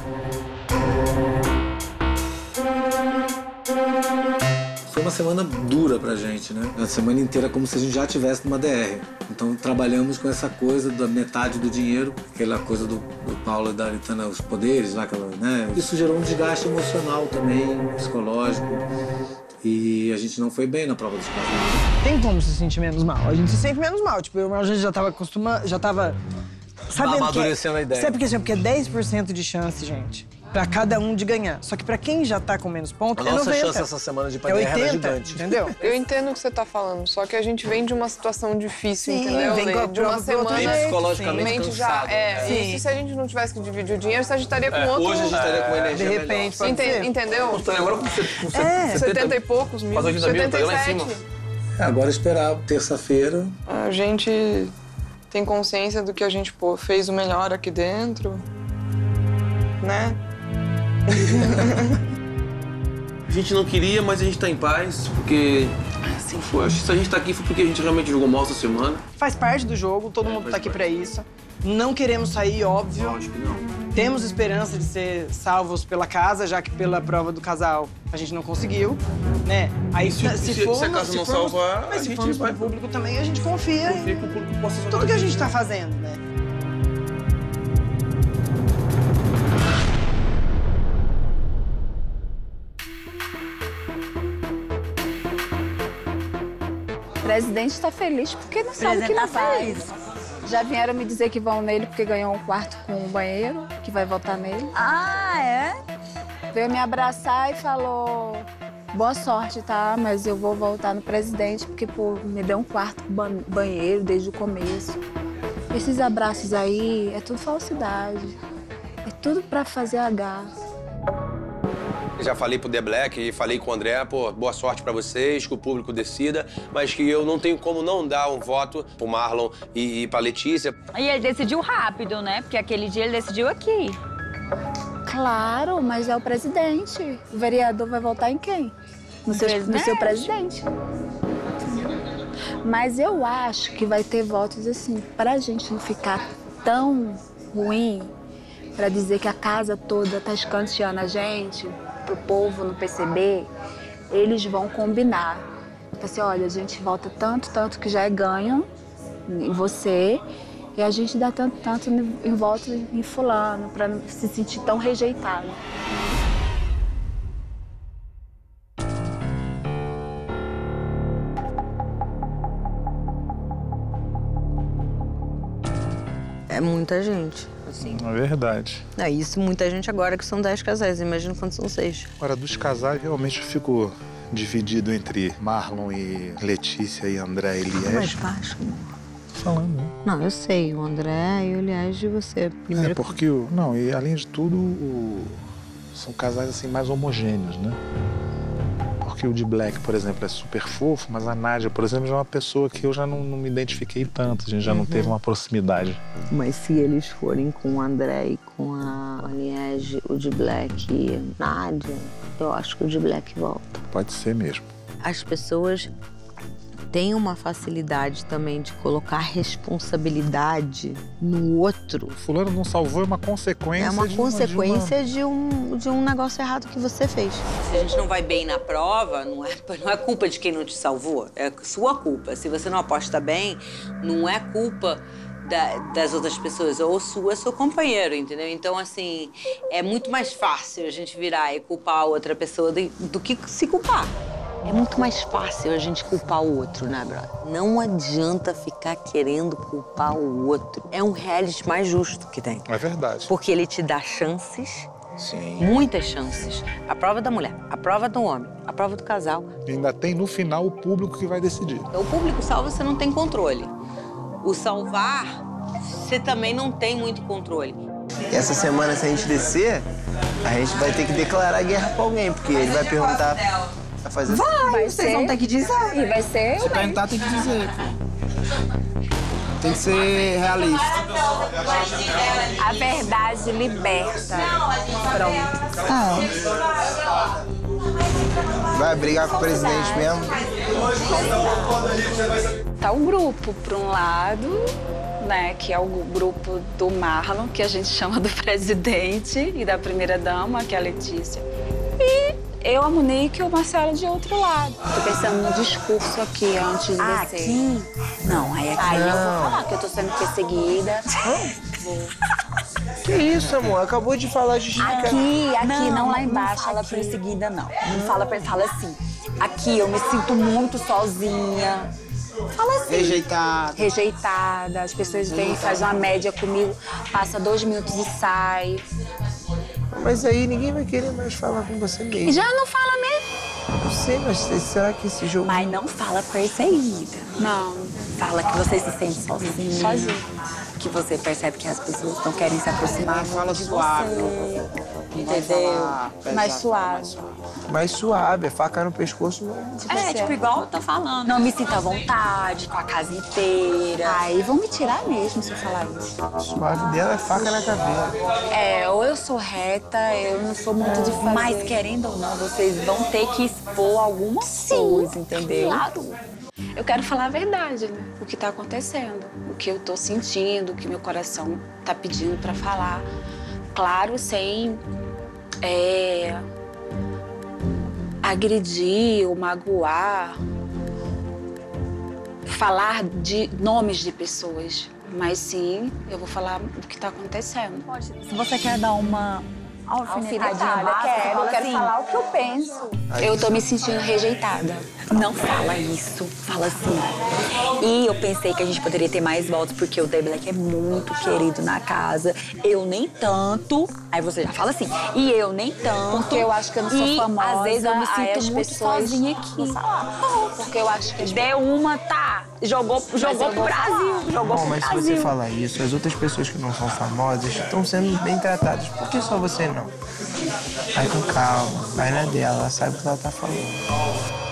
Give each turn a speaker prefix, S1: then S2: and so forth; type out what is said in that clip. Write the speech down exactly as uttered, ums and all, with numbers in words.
S1: Foi uma semana dura pra gente, né? A semana inteira como se a gente já estivesse numa D R. Então trabalhamos com essa coisa da metade do dinheiro, aquela coisa do, do Paulo e da Aritana, os poderes lá, aquela, né? Isso gerou um desgaste emocional também, psicológico. E a gente não foi bem na prova dos casais.
S2: Tem como se sentir menos mal. A gente se sente menos mal. Tipo, eu, a gente já tava acostumado, já tava... Sabendo
S1: amadurecendo
S2: que,
S1: a ideia.
S2: Sabe por quê? Porque é dez por cento de chance, gente, pra cada um de ganhar. Só que pra quem já tá com menos pontos,
S1: a
S2: é noventa.
S1: nossa chance essa semana de
S2: é
S1: pandemia era
S2: oitenta,
S1: gigante.
S2: entendeu?
S3: Eu entendo o que você tá falando, só que a gente vem de uma situação difícil,
S2: Sim,
S3: entendeu?
S2: vem com a
S3: de uma
S2: prova do outro
S3: semana
S2: jeito,
S1: psicologicamente
S3: mente já
S1: cansado.
S3: é.
S2: Sim.
S3: Isso se a gente não tivesse que dividir o dinheiro, a gente estaria com
S1: É,
S3: outro.
S1: hoje a gente estaria com energia
S2: De repente, pode
S3: Ente-
S2: ser.
S3: Entendeu?
S4: Tô agora com setenta,
S2: É.
S3: setenta e poucos mil.
S4: Quase oitenta mil, tá lá em cima.
S1: É, agora esperar terça-feira.
S3: A gente tem consciência do que a gente pô, fez o melhor aqui dentro, né?
S4: A gente não queria, mas a gente tá em paz, porque assim foi. Acho que se a gente tá aqui foi porque a gente realmente jogou mal essa semana.
S2: Faz parte do jogo, todo mundo tá aqui pra isso. Não queremos sair, óbvio.
S4: Não, acho que não.
S2: Temos esperança de ser salvos pela casa, já que pela prova do casal a gente não conseguiu, né? Aí
S4: se- se- se a casa não
S2: formos,
S4: salvar,
S2: mas
S4: a
S2: se
S4: gente
S2: formos
S4: vai-
S2: pro público também, a gente confia
S4: Confia
S2: em
S4: que o público possa salvar
S2: tudo que a gente
S4: gente.
S2: tá fazendo, né?
S5: O presidente está feliz porque não sabe que não vai. Já vieram me dizer que vão nele porque ganhou um quarto com um banheiro, que vai votar nele.
S6: Ah, é?
S5: Veio me abraçar e falou: boa sorte, tá? Mas eu vou voltar no presidente porque, pô, me deu um quarto com ban- banheiro desde o começo. Esses abraços aí é tudo falsidade. É tudo pra fazer H.
S7: Já falei pro The Black e falei com o André, pô, boa sorte pra vocês, que o público decida, mas que eu não tenho como não dar um voto pro Marlon e, e pra Letícia.
S6: E ele decidiu rápido, né? Porque aquele dia ele decidiu aqui.
S5: Claro, mas é o presidente. O vereador vai votar em quem? No seu, no seu presidente. Mas eu acho que vai ter votos assim, pra gente não ficar tão ruim, pra dizer que a casa toda tá escanteando a gente, pro povo não perceber, eles vão combinar. Tipo assim, olha, a gente vota tanto, tanto que já é ganho em você, e a gente dá tanto, tanto em voto em fulano, pra não se sentir tão rejeitado.
S8: É muita gente, assim.
S9: É verdade.
S8: É isso, muita gente agora que são dez casais, imagina quantos são seis.
S9: Agora, dos casais, realmente eu fico dividido entre Marlon e Letícia e André e
S8: Mais
S9: Liege.
S8: baixo, amor.
S9: Falando, né?
S8: Não, eu sei, o André e o Liege, você. Primeiro...
S9: É porque, o- não, e além de tudo, o- são casais assim mais homogêneos, né? Porque o de Black, por exemplo, é super fofo, mas a Nádia, por exemplo, já é uma pessoa que eu já não, não me identifiquei tanto, a gente já não teve uma proximidade.
S8: Mas se eles forem com o André e com a Liege, o de Black e a Nádia, eu acho que o de Black volta.
S9: Pode ser mesmo.
S8: As pessoas têm uma facilidade também de colocar responsabilidade no outro.
S9: Fulano não salvou é uma consequência
S8: É uma
S9: de
S8: consequência de, um, de um negócio errado que você fez.
S10: Se a gente não vai bem na prova, não é, não é culpa de quem não te salvou, é sua culpa. Se você não aposta bem, não é culpa da, das outras pessoas, ou sua, seu companheiro, entendeu? Então, assim, é muito mais fácil a gente virar e culpar a outra pessoa do, do que se culpar. É muito mais fácil a gente culpar o outro, né, brother? Não adianta ficar querendo culpar o outro. É um reality mais justo que tem.
S9: É verdade.
S10: Porque ele te dá chances,
S9: Sim.
S10: muitas chances. A prova da mulher, a prova do homem, a prova do casal.
S9: E ainda tem no final o público que vai decidir.
S10: O público salva, você não tem controle. O salvar, você também não tem muito controle.
S11: Essa semana, se a gente descer, a gente vai ter que declarar guerra pra alguém, porque ele vai perguntar... Vai fazer assim.
S6: Vai,
S5: Vai
S6: vocês
S5: ser.
S6: vão ter que dizer.
S5: E vai ser
S2: Se
S5: eu, né?
S2: perguntar, tem que dizer. Tem que ser realista.
S5: A verdade liberta. Pronto.
S11: Vai brigar com o presidente mesmo?
S5: Tá o grupo para um lado né, que é o grupo do Marlon, que a gente chama do presidente, e da primeira-dama, que é a Letícia. E eu, a Monique e o Marcelo de outro lado. Tô pensando no discurso aqui, antes de
S6: Ah,
S5: descer.
S6: aqui? Não, aí aqui
S5: Aí eu
S6: não.
S5: vou falar que eu tô sendo perseguida. Vou.
S11: Que isso, amor? Acabou de falar de
S6: Aqui, aqui, não,
S5: Não,
S6: lá
S5: não
S6: embaixo.
S5: fala
S6: Fala perseguida, não. Não fala, fala assim. Aqui eu me sinto muito sozinha. Fala assim.
S2: Rejeitada.
S5: Rejeitada. As pessoas vêm, fazem uma média comigo, passa dois minutos e sai.
S11: Mas aí ninguém vai querer mais falar com você mesmo.
S5: E já não fala mesmo.
S11: Não sei, mas será que esse jogo...
S6: Mas não fala perseguida.
S5: Não.
S6: Fala que você se sente sozinha.
S5: Sozinha.
S6: Que você percebe que as pessoas não querem se aproximar
S2: Fala
S6: de
S2: suave.
S6: você.
S2: Não vai
S6: Entendeu?
S2: falar pesado,
S5: Mais
S2: fala
S5: suave.
S2: mais suave.
S11: Mais suave, é faca no pescoço, não.
S6: É, tipo, igual eu tô falando. Não me sinto à vontade, com a casa inteira.
S5: Aí vão me tirar mesmo se eu falar isso.
S11: Suave dela é faca na caveira.
S5: É, ou eu sou reta, eu não sou muito de fazer.
S6: Mas querendo ou não, vocês vão ter que expor alguma coisa, entendeu?
S5: Claro. Eu quero falar a verdade, né? O que tá acontecendo, o que eu tô sentindo, o que meu coração tá pedindo pra falar. Claro, sem é, agredir ou magoar, falar de nomes de pessoas. Mas sim, eu vou falar o que tá acontecendo.
S6: Se você quer dar uma alfinetadinha básica,
S5: quero, eu
S6: fala
S5: quero
S6: assim,
S5: falar o que eu penso. Eu tô me sentindo rejeitada.
S6: Não fala isso, fala assim. E eu pensei que a gente poderia ter mais votos, porque o The Black é muito querido na casa. Eu nem tanto. Aí você já fala assim, e eu nem tanto.
S5: Porque eu acho que eu não sou
S6: e,
S5: famosa.
S6: Às vezes eu me
S5: aí
S6: sinto
S5: as
S6: muito
S5: pessoas
S6: sozinha aqui.
S5: vão falar. Porque eu acho que...
S6: Deu uma, tá. Jogou, jogou pro Brasil. Jogou
S11: Bom,
S6: pro
S11: mas se
S6: Brasil.
S11: você falar isso, as outras pessoas que não são famosas estão sendo bem tratadas. Por que só você não? Vai com calma, vai na dela, ela sabe o que ela tá falando.